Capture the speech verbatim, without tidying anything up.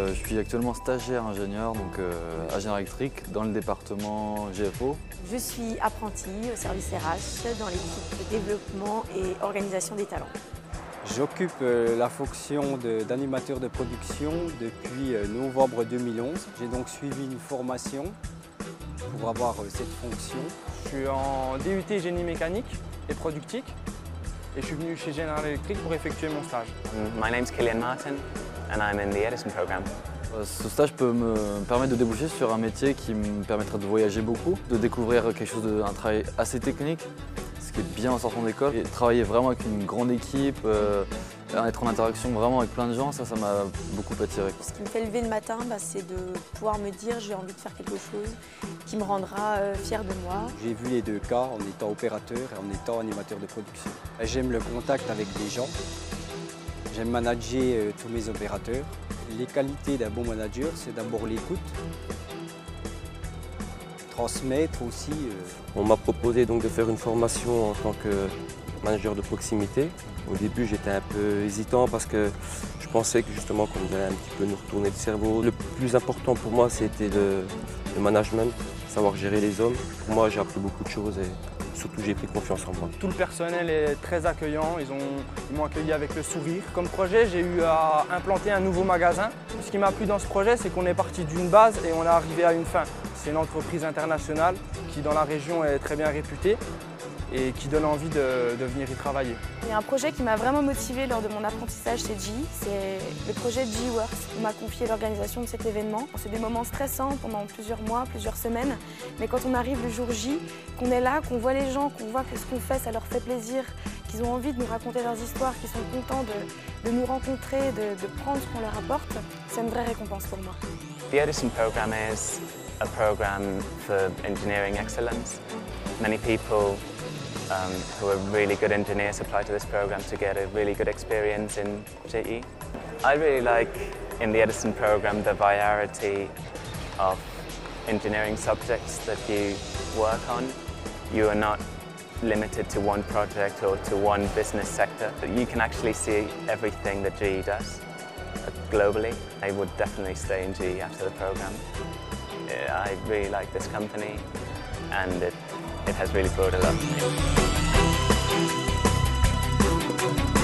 Je suis actuellement stagiaire ingénieur, donc euh, ingénieur électrique dans le département G F O. Je suis apprentie au service R H dans l'équipe développement et organisation des talents. J'occupe euh, la fonction d'animateur de, de production depuis euh, novembre deux mille onze. J'ai donc suivi une formation pour avoir euh, cette fonction. Je suis en D U T génie mécanique et productique et je suis venu chez General Electric pour effectuer mon stage. My name's Killian Martin and I'm in the Edison program. Ce stage peut me permettre de déboucher sur un métier qui me permettrait de voyager beaucoup, de découvrir quelque chose de, un travail assez technique, ce qui est bien en sortant d'école, et travailler vraiment avec une grande équipe, euh, être en interaction vraiment avec plein de gens, ça, ça m'a beaucoup attiré. Ce qui me fait lever le matin, bah, c'est de pouvoir me dire j'ai envie de faire quelque chose qui me rendra euh, fière de moi. J'ai vu les deux cas en étant opérateur et en étant animateur de production. J'aime le contact avec des gens, j'aime manager euh, tous mes opérateurs. Les qualités d'un bon manager, c'est d'abord l'écoute, transmettre aussi. Euh... On m'a proposé donc de faire une formation en tant que manager de proximité. Au début, j'étais un peu hésitant parce que je pensais que justement qu'on allait un petit peu nous retourner le cerveau. Le plus important pour moi, c'était le, le management, savoir gérer les hommes. Pour moi, j'ai appris beaucoup de choses et surtout j'ai pris confiance en moi. Tout le personnel est très accueillant, ils m'ont accueilli avec le sourire. Comme projet, j'ai eu à implanter un nouveau magasin. Ce qui m'a plu dans ce projet, c'est qu'on est parti d'une base et on est arrivé à une fin. C'est une entreprise internationale qui dans la région est très bien réputée et qui donne envie de, de venir y travailler. Il y a un projet qui m'a vraiment motivée lors de mon apprentissage chez G E, c'est le projet G E Works. On m'a confié l'organisation de cet événement. C'est des moments stressants pendant plusieurs mois, plusieurs semaines, mais quand on arrive le jour J, qu'on est là, qu'on voit les gens, qu'on voit que ce qu'on fait, ça leur fait plaisir, qu'ils ont envie de nous raconter leurs histoires, qu'ils sont contents de, de nous rencontrer, de, de prendre ce qu'on leur apporte, c'est une vraie récompense pour moi. The Edison program is a program for engineering excellence. Many people Um, who are really good engineers apply to this program to get a really good experience in G E. I really like in the Edison program the variety of engineering subjects that you work on. You are not limited to one project or to one business sector. You can actually see everything that G E does globally. I would definitely stay in G E after the program. I really like this company and it It has really brought a lot to me.